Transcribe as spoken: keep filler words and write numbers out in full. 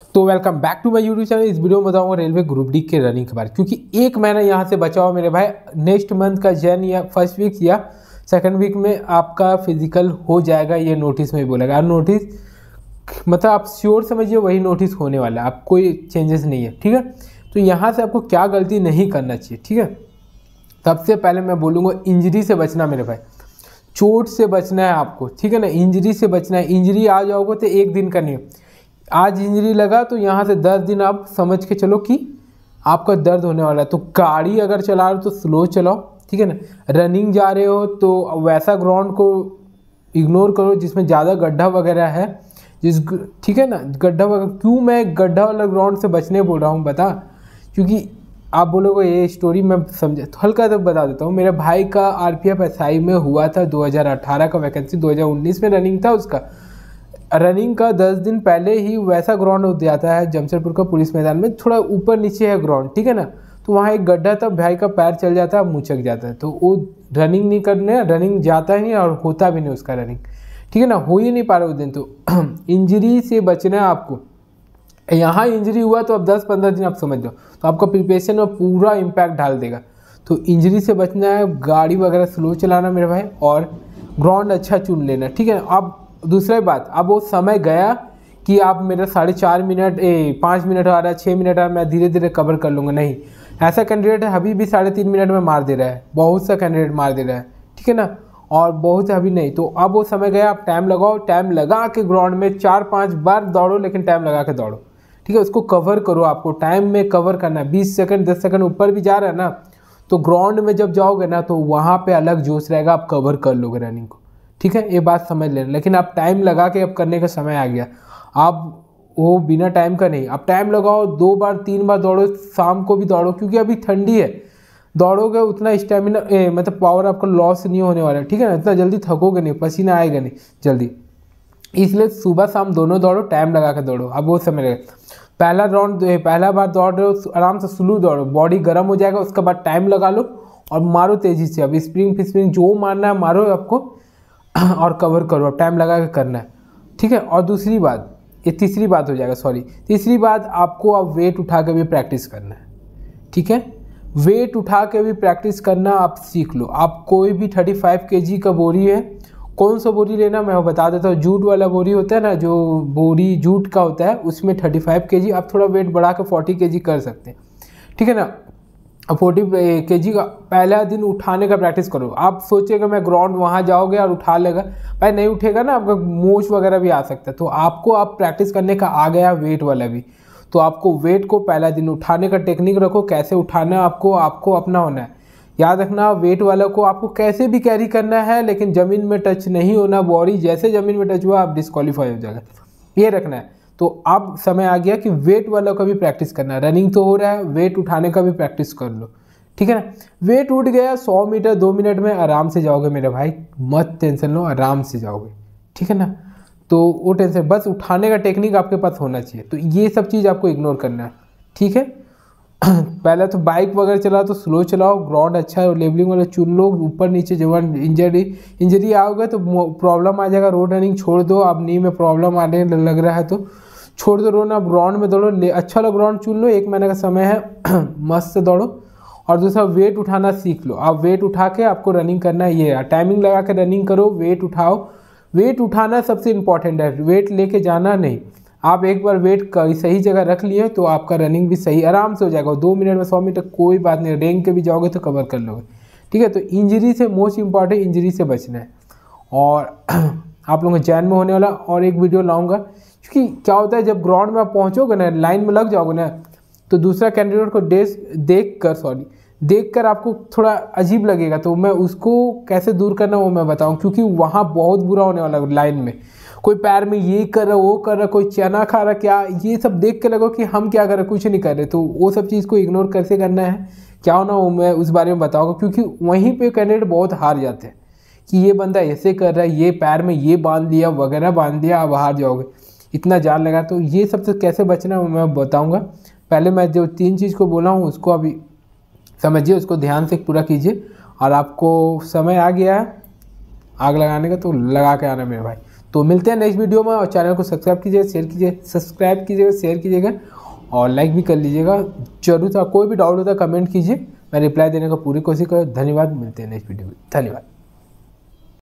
तो welcome back to my YouTube channel. इस video में बताऊंगा रेलवे ग्रुप डी के रनिंग के बारे में, क्योंकि एक महीना यहाँ से बचा हुआ मेरे भाई। नेक्स्ट मंथ का जैन या फर्स्ट वीक या सेकंड वीक में आपका फिजिकल हो जाएगा, ये नोटिस में बोलेगा। और नोटिस मतलब आप श्योर समझिए वही नोटिस होने वाला है, आप कोई चेंजेस नहीं है, ठीक है। तो यहाँ से आपको क्या गलती नहीं करना चाहिए, ठीक है। सबसे पहले मैं बोलूँगा इंजरी से बचना मेरे भाई, चोट से बचना है आपको, ठीक है ना। इंजरी से बचना है। इंजरी आ जाओगे तो एक दिन का नहीं, आज इंजरी लगा तो यहाँ से दस दिन आप समझ के चलो कि आपका दर्द होने वाला है। तो गाड़ी अगर चला रहे हो तो स्लो चलाओ, ठीक है ना। रनिंग जा रहे हो तो वैसा ग्राउंड को इग्नोर करो जिसमें ज़्यादा गड्ढा वगैरह है, जिस ठीक है ना। गड्ढा वगैरह क्यों मैं गड्ढा वाला ग्राउंड से बचने बोल रहा हूँ बता, क्योंकि आप बोलोगे ये स्टोरी मैं समझे तो हल्का तो बता देता हूँ। मेरे भाई का आरपीएफ एसआई में हुआ था दो हज़ार अठारह का वैकेंसी, दो हज़ार उन्नीस में रनिंग था उसका। रनिंग का दस दिन पहले ही वैसा ग्राउंड हो जाता है जमशेदपुर का पुलिस मैदान में, थोड़ा ऊपर नीचे है ग्राउंड, ठीक है ना। तो वहाँ एक गड्ढा था, भाई का पैर चल जाता है, मुचक जाता है। तो वो रनिंग नहीं करने, रनिंग जाता ही नहीं और होता भी नहीं उसका रनिंग, ठीक है ना। हो ही नहीं पा रहा उस दिन। तो इंजरी से बचना है आपको। यहाँ इंजरी हुआ तो अब दस पंद्रह दिन आप समझ जाओ तो आपका प्रिपरेशन में पूरा इम्पैक्ट डाल देगा। तो इंजरी से बचना है, गाड़ी वगैरह स्लो चलाना मेरे भाई, और ग्राउंड अच्छा चुन लेना, ठीक है। अब दूसरी बात, अब वो समय गया कि आप मेरा साढ़े चार मिनट ए पाँच मिनट आ रहा है, छः मिनट आ रहा है, मैं धीरे धीरे कवर कर लूँगा। नहीं, ऐसा कैंडिडेट है अभी भी साढ़े तीन मिनट में मार दे रहा है, बहुत सा कैंडिडेट मार दे रहा है, ठीक है ना। और बहुत अभी नहीं। तो अब वो समय गया, आप टाइम लगाओ, टाइम लगा के ग्राउंड में चार पाँच बार दौड़ो, लेकिन टाइम लगा के दौड़ो, ठीक है। उसको कवर करो, आपको टाइम में कवर करना है। बीस सेकंड दस सेकंड ऊपर भी जा रहा है ना, तो ग्राउंड में जब जाओगे ना तो वहाँ पे अलग जोश रहेगा, आप कवर कर लोगे रनिंग को, ठीक है। ये बात समझ लेना। लेकिन आप टाइम लगा के अब करने का समय आ गया, आप वो बिना टाइम का नहीं, आप टाइम लगाओ, दो बार तीन बार दौड़ो, शाम को भी दौड़ो, क्योंकि अभी ठंडी है। दौड़ोगे उतना स्टेमिना मतलब पावर आपका लॉस नहीं होने वाला है, ठीक है ना। इतना जल्दी थकोगे नहीं, पसीना आएगा नहीं जल्दी, इसलिए सुबह शाम दोनों दौड़ो, टाइम लगा के दौड़ो। अब वो समय लगेगा। पहला राउंड पहला बार दौड़ रहे हो आराम से स्लो दौड़ो, बॉडी गर्म हो जाएगा, उसके बाद टाइम लगा लो और मारो तेज़ी से। अब स्प्रिंग फिस्प्रिंग जो मारना है मारो आपको, और कवर करो, अब टाइम लगा के करना है, ठीक है। और दूसरी बात, ये तीसरी बात हो जाएगा, सॉरी तीसरी बात, आपको अब वेट उठा के भी प्रैक्टिस करना है, ठीक है। वेट उठा के भी प्रैक्टिस करना आप सीख लो। आप कोई भी थर्टी फाइव के जी का बोरी है, कौन सा बोरी लेना मैं बता देता हूँ। जूट वाला बोरी होता है ना, जो बोरी जूट का होता है, उसमें थर्टी फाइव के जी, आप थोड़ा वेट बढ़ा के फोर्टी के जी कर सकते हैं, ठीक है ना। फोर्टी के जी का पहला दिन उठाने का प्रैक्टिस करो। आप सोचेगा मैं ग्राउंड वहाँ जाओगे और उठा लेगा, भाई नहीं उठेगा ना, आपका मोच वगैरह भी आ सकता है। तो आपको आप प्रैक्टिस करने का आ गया वेट वाला भी, तो आपको वेट को पहला दिन उठाने का टेक्निक रखो, कैसे उठाना है आपको आपको अपना होना है। याद रखना वेट वाला को आपको कैसे भी कैरी करना है, लेकिन ज़मीन में टच नहीं होना। बॉडी जैसे ज़मीन में टच हुआ आप डिस्क्वालीफाई हो जाएगा, ये रखना है। तो अब समय आ गया कि वेट वाला का भी प्रैक्टिस करना है। रनिंग तो हो रहा है, वेट उठाने का भी प्रैक्टिस कर लो, ठीक है ना। वेट उठ गया, सौ मीटर दो मिनट में आराम से जाओगे मेरे भाई, मत टेंशन लो, आराम से जाओगे, ठीक है ना। तो वो टेंशन, बस उठाने का टेक्निक आपके पास होना चाहिए। तो ये सब चीज़ आपको इग्नोर करना है, ठीक है। पहले तो बाइक वगैरह चलाओ तो स्लो चलाओ, ग्राउंड अच्छा है, लेवलिंग वाला चुन लो। ऊपर नीचे जब इंजरी इंजरी आओगे तो प्रॉब्लम आ जाएगा, रोड रनिंग छोड़ दो। अब नी में प्रॉब्लम आने लग रहा है तो छोड़ दो रोना, ग्राउंड में दौड़ो, अच्छा वाला ग्राउंड चुन लो। एक महीने का समय है, मस्त से दौड़ो। और दूसरा वेट उठाना सीख लो। आप वेट उठा के आपको रनिंग करना है, ये टाइमिंग लगा के रनिंग करो, वेट उठाओ। वेट उठाना सबसे इम्पॉर्टेंट है, वेट लेके जाना नहीं। आप एक बार वेट सही जगह रख लिए तो आपका रनिंग भी सही आराम से हो जाएगा। दो मिनट में सौ मीटर कोई बात नहीं, रेंग के भी जाओगे तो कवर कर लोगे, ठीक है। तो इंजरी से मोस्ट इम्पॉर्टेंट, इंजरी से बचना है। और आप लोगों को जैन में होने वाला और एक वीडियो लाऊंगा, क्योंकि क्या होता है जब ग्राउंड में आप पहुँचोगे ना, लाइन में लग जाओगे ना, तो दूसरा कैंडिडेट को देख कर सॉरी देख कर आपको थोड़ा अजीब लगेगा। तो मैं उसको कैसे दूर करना वो मैं बताऊं, क्योंकि वहाँ बहुत बुरा होने वाला है। लाइन में कोई पैर में ये कर रहा वो कर रहा, कोई चना खा रहा, क्या ये सब देख के लगो कि हम क्या कर रहे, कुछ नहीं कर रहे। तो वो सब चीज़ को इग्नोर कैसे करना है, क्या होना वो मैं उस बारे में बताऊँगा। क्योंकि वहीं पर कैंडिडेट बहुत हार जाते हैं कि ये बंदा ऐसे कर रहा है, ये पैर में ये बांध लिया वगैरह बांध दिया, आप हार जाओगे, इतना जान लगा। तो ये सबसे कैसे बचना है मैं बताऊँगा। पहले मैं जो तीन चीज़ को बोला हूँ उसको अभी समझिए, उसको ध्यान से पूरा कीजिए। और आपको समय आ गया है आग लगाने का, तो लगा के आना मेरे भाई। तो मिलते हैं नेक्स्ट वीडियो में, और चैनल को सब्सक्राइब कीजिए, शेयर कीजिए, सब्सक्राइब कीजिएगा, शेयर कीजिएगा और लाइक भी कर लीजिएगा। जरूर था कोई भी डाउट होता है कमेंट कीजिए, मैं रिप्लाई देने का पूरी कोशिश करूँ। धन्यवाद, मिलते हैं नेक्स्ट वीडियो में, धन्यवाद।